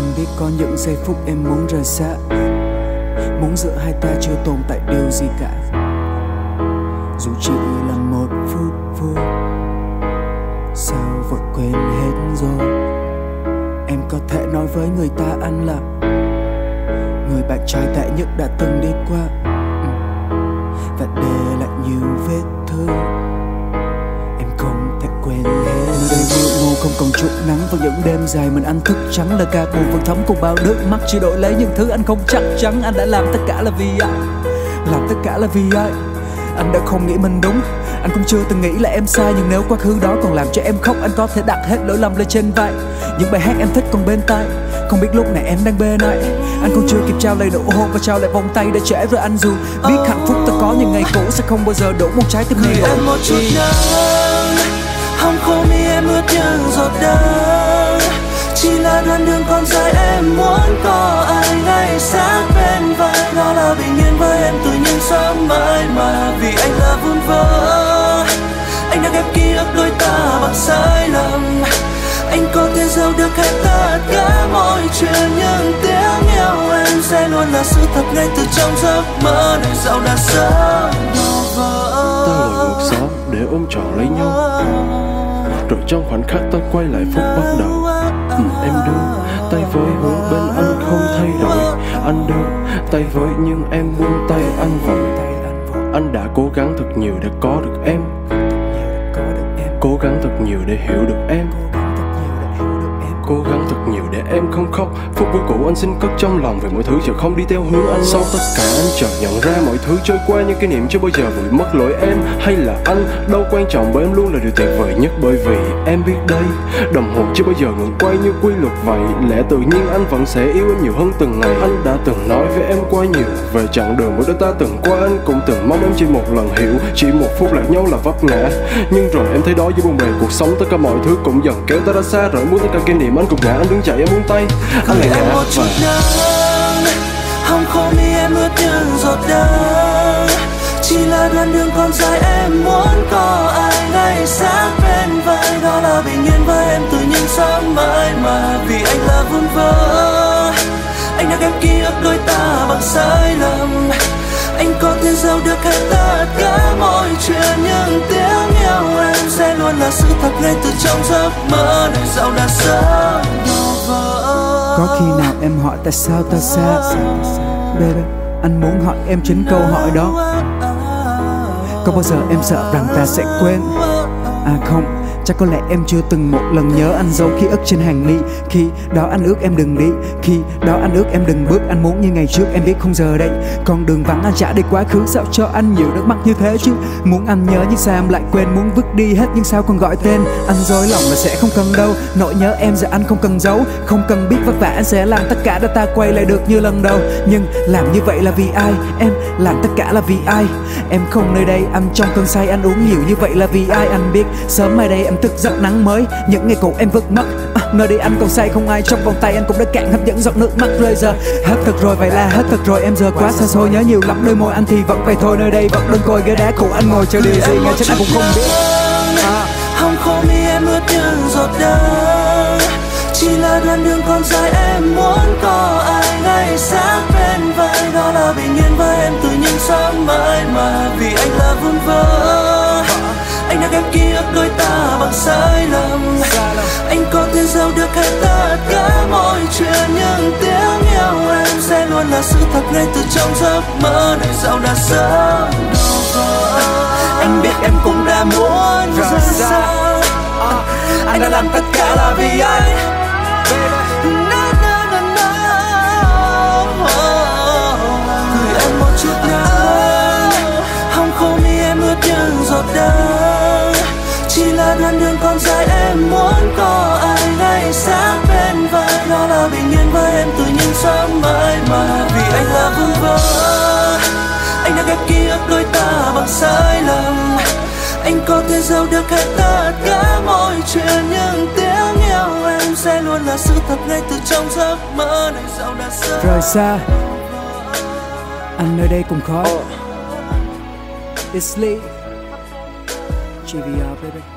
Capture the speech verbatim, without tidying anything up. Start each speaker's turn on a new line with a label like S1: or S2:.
S1: Anh biết có những giây phút em muốn rời xa, muốn giữa hai ta chưa tồn tại điều gì cả. Dù chỉ là một phút vui, sao vội quên hết rồi. Em có thể nói với người ta anh là người bạn trai tệ nhất đã từng đi qua, và để lại nhiều vết thương em không thể quên hết. Nơi đây mưa ngô không còn chút nắng, vào những đêm dài mình anh thức trắng, lời ca buồn vẫn thấm cùng bao nước mắt, chỉ đổi lấy những thứ anh không chắc chắn. Anh đã làm tất cả là vì ai, làm tất cả là vì ai. Anh đã không nghĩ mình đúng, anh cũng chưa từng nghĩ là em sai. Nhưng nếu quá khứ đó còn làm cho em khóc, anh có thể đặt hết lỗi lầm lên trên vai. Những bài hát em thích còn bên tai, không biết lúc này em đang bên ai. Anh còn chưa kịp trao lời nụ hôn và trao lại vòng tay đã trễ rồi. Anh dù biết hạnh phúc ta có những ngày cũ sẽ không bao giờ đổ một trái tim này đổ.
S2: Em một chút nắng, hong khô mi em ướt những giọt đắng. Chỉ là đoạn đường còn dài em muốn có ai ngay sát bên vai. Đó là bình yên với em từ những sớm mãi mà vì anh là vun vỡ. Anh đã ghép ký ức đôi ta bằng sai lầm. Anh có thể giấu được hết tất cả mọi chuyện, nhưng tiếng yêu em sẽ luôn là sự thật ngay từ trong giấc mơ này dẫu đã sớm đổ vỡ.
S3: Ta lội ngược gió để ôm trọn lấy nhau, rồi trong khoảnh khắc ta quay lại phút bắt đầu. Ừ, em đưa tay với hướng bên anh không thay đổi. Anh đưa tay với nhưng em buông tay anh vội. Anh đã cố gắng thật nhiều để có được em, cố gắng thật nhiều để hiểu được em, cố gắng thật nhiều để em không khóc. Phút cuối cũ anh xin cất trong lòng về mọi thứ giờ không đi theo hướng anh. Sau tất cả anh chợt nhận ra mọi thứ trôi qua như kỷ niệm chưa bao giờ vụi mất. Lỗi em hay là anh đâu quan trọng, bởi em luôn là điều tuyệt vời nhất. Bởi vì em biết đây, đồng hồ chưa bao giờ ngừng quay như quy luật vậy. Lẽ tự nhiên anh vẫn sẽ yêu em nhiều hơn từng ngày. Anh đã từng nói với em quá nhiều về chặng đường mỗi đôi ta từng qua. Anh cũng từng mong em chỉ một lần hiểu, chỉ một phút lạc nhau là vấp ngã. Nhưng rồi em thấy đó với bồng bềnh cuộc sống, tất cả mọi thứ cũng dần kéo ta ra xa. Rồi muốn tất cả kỷ niệm anh cũng ngã, anh đứng chạy em buông tay, anh lại ngã và
S2: hong khô mi em ướt những giọt đắng. Chỉ là đoạn đường còn dài em muốn có ai ngay sát bên vai. Đó là bình yên với em từ những sớm mãi mà vì anh là vun vỡ. Anh đã ghép ký ức đôi ta bằng sai lầm. Anh có thể giấu được hết tất cả mọi chuyện, nhưng tiếng yêu em sẽ luôn là sự thật ngay từ trong giấc mơ này dẫu đã sớm đổ vỡ.
S1: Có khi nào em hỏi tại sao ta xa, baby, anh muốn hỏi em chính câu hỏi đó. Có bao giờ em sợ rằng ta sẽ quên? À không, chắc có lẽ em chưa từng một lần nhớ anh giấu ký ức trên hàng ly. Khi đó anh ước em đừng đi, khi đó anh ước em đừng bước. Anh muốn như ngày trước em biết không giờ đây con đường vắng anh trả đi quá khứ. Sao cho anh nhiều nước mắt như thế chứ? Muốn anh nhớ nhưng sao em lại quên, muốn vứt đi hết nhưng sao còn gọi tên. Anh dối lòng là sẽ không cần đâu, nỗi nhớ em giờ anh không cần giấu. Không cần biết vất vả anh sẽ làm tất cả để ta quay lại được như lần đầu. Nhưng làm như vậy là vì ai? Em làm tất cả là vì ai? Em không nơi đây, anh trong cơn say, anh uống nhiều như vậy là vì ai? Anh biết sớm mai đây em thức giấc nắng mới, những ngày cũ em vứt mất. À, nơi đây anh còn say không ai trong vòng tay, anh cũng đã cạn hấp dẫn giọt nước mắt rơi. Giờ hết thật rồi, vậy là hết thật rồi. Em giờ quá xa xôi, nhớ nhiều lắm đôi môi anh thì vẫn vậy thôi. Nơi đây vẫn đơn côi ghế đá cũ, anh ngồi chờ điều gì ngay chắc anh cũng không biết.
S2: À. Hong khô mi em ướt những giọt đắng. Chỉ là đoạn đường còn dài em muốn có ai ngay sát bên vai. Đó là bình yên với em từ những sớm mãi mà vì anh là vun vỡ. Anh đã ghép ký ức đôi ta bằng sai lầm. Anh có thể giấu được hết tất cả mọi chuyện, nhưng tiếng yêu em sẽ luôn là sự thật ngay từ trong giấc mơ này dẫu đã sớm đổ vỡ. Anh biết em cũng đã muốn rời xa, anh đã làm tất cả là vì anh. Gửi em một chút nắng, hong khô mi em ướt những giọt đắng. Chỉ là đoạn đường còn dài em muốn có ai ngay sát bên vai. Đó là bình yên với em từ những sớm mãi mà vì anh là vun vỡ. Anh đã ghép ký ức đôi ta bằng sai lầm. Anh có thể giấu được hết tất cả mọi chuyện, nhưng tiếng yêu em sẽ luôn là sự thật ngay từ trong giấc mơ này dẫu đã sớm
S1: rời xa. Anh nơi đây cùng khói. It's Lee, giê vê rờ baby.